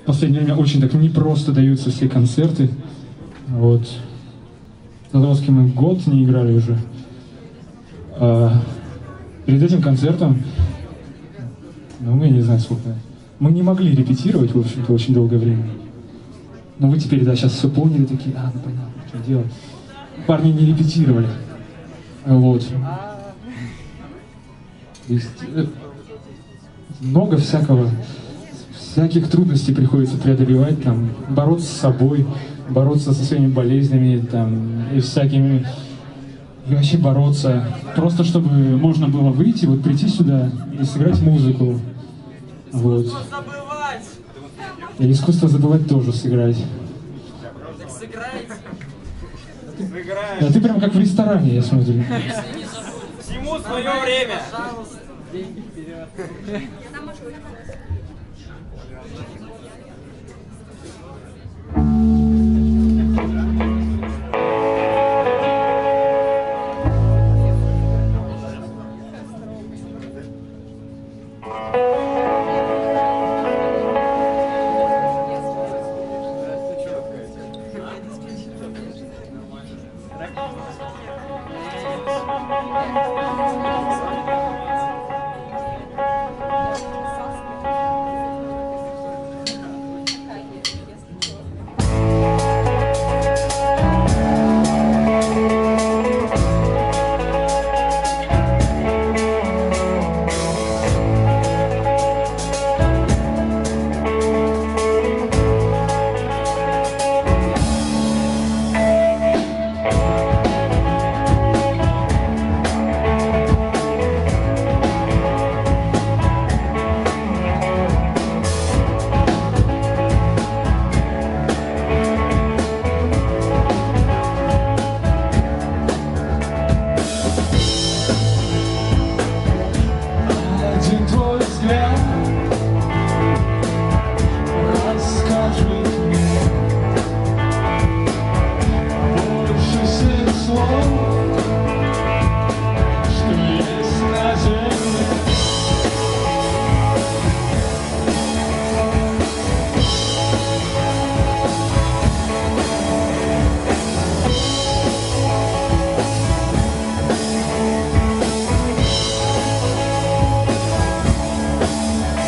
в последнее время очень так непросто даются все концерты. Вот. В Задровске мы год не играли уже. Перед этим концертом, ну, я не знаю сколько, мы не могли репетировать, в общем-то, очень долгое время. Но вы теперь, да, сейчас все поняли, такие, ну понятно, что делать. Парни не репетировали. Вот. То есть, много всяких трудностей приходится преодолевать, там, бороться с собой, бороться со своими болезнями, там, и всякими, и вообще бороться, просто чтобы можно было выйти, вот прийти сюда и сыграть музыку, вот. И искусство забывать тоже сыграть. Так сыграйте. А ты прям как в ресторане, я смотрю. Всему свое время. Деньги вперед.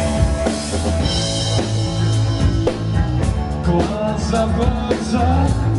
Глаза в глаза.